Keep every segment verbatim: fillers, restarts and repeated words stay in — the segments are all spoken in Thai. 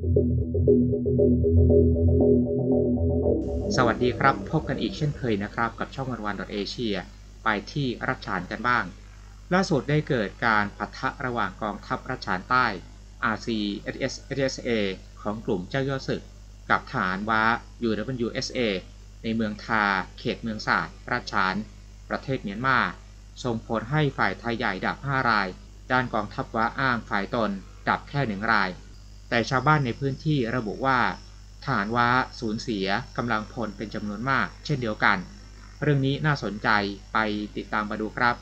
สวัสดีครับพบกันอีกเช่นเคยนะครับกับช่องวันวันเอเชียไปที่รัชฉานกันบ้างล่าสุดได้เกิดการปะทะระหว่างกองทัพรัชฉานใต้ อาร์ ซี เอส เอส เอส เอ ของกลุ่มเจ้าย่อศึกกับทหารว้า ยู ดับเบิลยู เอส เอ ในเมืองทาเขตเมืองสาดรัชฉานประเทศเมียนมาส่งผลให้ฝ่ายไทยใหญ่ดับห้ารายด้านกองทัพว้าอ้างฝ่ายตนดับแค่หนึ่งรายแต่ชาวบ้านในพื้นที่ระบุว่าทหารว้าสูญเสียกำลังพลเป็นจำนวนมากเช่นเดียวกันเรื่องนี้น่าสนใจไปติดตามมาดูครับ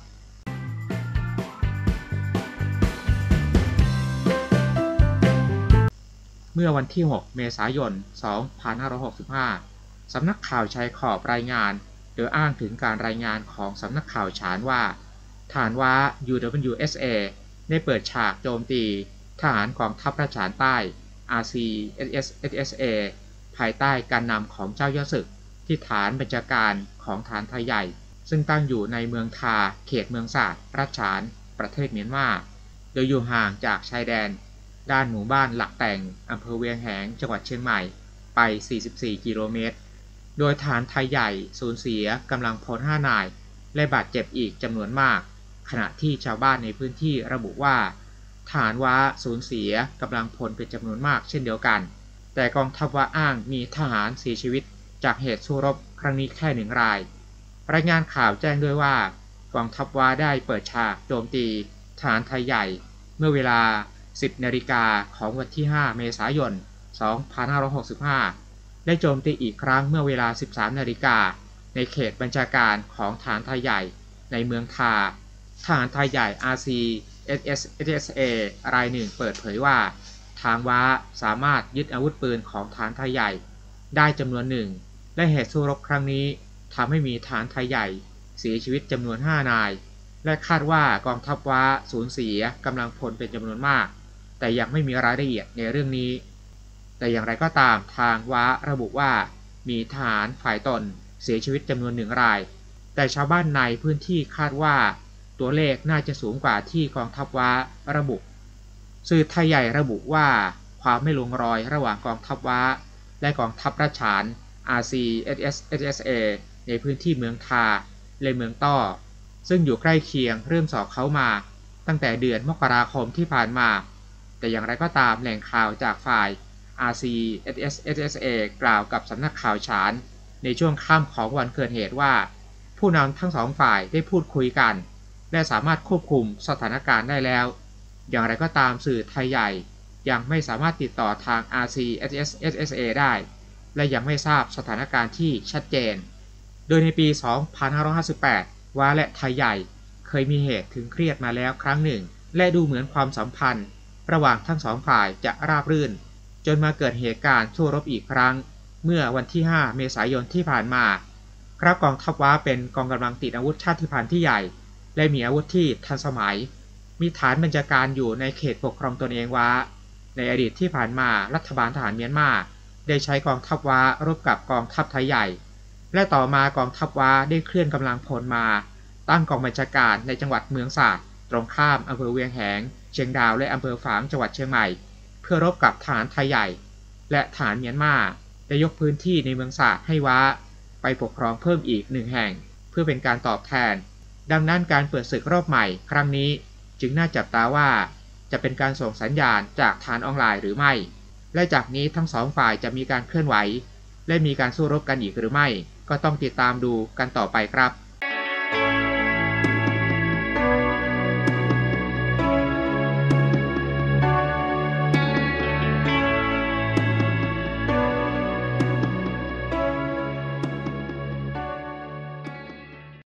เมื่อวันที่หกเมษายนสองพันห้าร้อยหกสิบห้าสำนักข่าวชายขอบรายงานโดยอ้างถึงการรายงานของสำนักข่าวฉานว่าทหารว้า ยู ดับเบิลยู เอส เอ ได้เปิดฉากโจมตีทหารกองทัพรัชฉานใต้ อาร์ ซี เอส เอส เอส เอ ภายใต้การนำของเจ้าย่อศึกที่ฐานบัญชาการของฐานไทยใหญ่ซึ่งตั้งอยู่ในเมืองทาเขตเมืองสาดรัชฉานประเทศเมียนมาโดยอยู่ห่างจากชายแดนด้านหมู่บ้านหลักแต่งอำเภอเวียงแหงจังหวัดเชียงใหม่ไปสี่สิบสี่กิโลเมตรโดยฐานไทยใหญ่สูญเสียกำลังพลห้านายและบาดเจ็บอีกจำนวนมากขณะที่ชาวบ้านในพื้นที่ระบุว่าทหารว้าสูญเสียกำลังพลเป็นจำนวนมากเช่นเดียวกันแต่กองทัพว้าอ้างมีทหารเสียชีวิตจากเหตุสู้รบครั้งนี้แค่หนึ่งรายรายงานข่าวแจ้งด้วยว่ากองทัพว้าได้เปิดฉากโจมตีทหารไทยใหญ่เมื่อเวลาสิบนาฬิกาของวันที่ห้าเมษายนสองพันห้าร้อยหกสิบห้าได้โจมตีอีกครั้งเมื่อเวลาสิบสามนาฬิกาในเขตบัญชาการของฐานไทยใหญ่ในเมืองทาทหารไทยใหญ่ อาร์ ซี เอส เอส เอส เอ รายหนึ่งเปิดเผยว่าทางว้าสามารถยึดอาวุธปืนของฐานไทยใหญ่ได้จำนวนหนึ่งและเหตุสู้รบครั้งนี้ทำให้มีฐานไทยใหญ่เสียชีวิตจำนวนห้านายและคาดว่ากองทัพว้าสูญเสียกำลังพลเป็นจำนวนมากแต่ยังไม่มีรายละเอียดในเรื่องนี้แต่อย่างไรก็ตามทางว้าระบุว่ามีทหารฝ่ายตนเสียชีวิตจำนวนหนึ่งรายแต่ชาวบ้านในพื้นที่คาดว่าตัวเลขน่าจะสูงกว่าที่กองทัพว้าระบุสื่อไทยใหญ่ระบุว่าความไม่ลงรอยระหว่างกองทัพว้าและกองทัพรัชฉาน อาร์ ซี เอส เอส เอส เอ ในพื้นที่เมืองทาและเมืองต้อซึ่งอยู่ใกล้เคียงเริ่มสอบเขามาตั้งแต่เดือนมกราคมที่ผ่านมาแต่อย่างไรก็ตามแหล่งข่าวจากฝ่าย อาร์ ซี เอส เอส เอส เอ กล่าวกับสำนักข่าวฉานในช่วงค่ำของวันเกิดเหตุว่าผู้นำทั้งสองฝ่ายได้พูดคุยกันและสามารถควบคุมสถานการณ์ได้แล้วอย่างไรก็ตามสื่อไทยใหญ่ยังไม่สามารถติดต่อทาง อาร์ ซี เอส เอส เอส เอ ได้และยังไม่ทราบสถานการณ์ที่ชัดเจนโดยในปี สองพันห้าร้อยห้าสิบแปด ว้าและไทยใหญ่เคยมีเหตุถึงเครียดมาแล้วครั้งหนึ่งและดูเหมือนความสัมพันธ์ระหว่างทั้งสองฝ่ายจะราบรื่นจนมาเกิดเหตุการณ์สู้รบอีกครั้งเมื่อวันที่ห้าเมษายนที่ผ่านมาครับกองทัพว้าเป็นกองกำลังติดอาวุธชาติพันธุ์ที่ใหญ่และมีอาวุธที่ทันสมัยมีฐานบัญชาการอยู่ในเขตปกครองตนเองว้าในอดีตที่ผ่านมารัฐบาลทหารเมียนมาได้ใช้กองทัพว้ารบกับกองทัพไทยใหญ่และต่อมากองทัพว้าได้เคลื่อนกำลังพลมาตั้งกองบัญชาการในจังหวัดเมืองสาดตรงข้ามอำเภอเวียงแหงเชียงดาวและอำเภอฝางจังหวัดเชียงใหม่เพื่อรบกับทหารไทยใหญ่และทหารเมียนมาได้ยกพื้นที่ในเมืองสาดให้ว้าไปปกครองเพิ่มอีกหนึ่งแห่งเพื่อเป็นการตอบแทนดังนั้นการเปิดศึกรอบใหม่ครั้งนี้จึงน่าจับตาว่าจะเป็นการส่งสัญญาณจากฐานออนไลน์หรือไม่และจากนี้ทั้งสองฝ่ายจะมีการเคลื่อนไหวและมีการสู้รบกันอีกหรือไม่ก็ต้องติดตามดูกันต่อไปครับ